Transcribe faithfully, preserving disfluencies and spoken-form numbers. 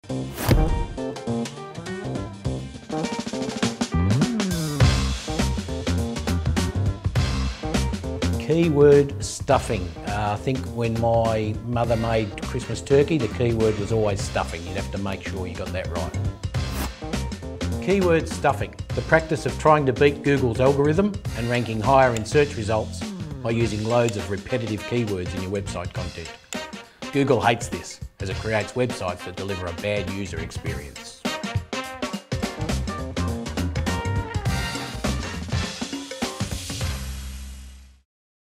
Keyword stuffing. Uh, I think when my mother made Christmas turkey, the keyword was always stuffing. You'd have to make sure you got that right. Keyword stuffing, the practice of trying to beat Google's algorithm and ranking higher in search results by using loads of repetitive keywords in your website content. Google hates this, as it creates websites that deliver a bad user experience.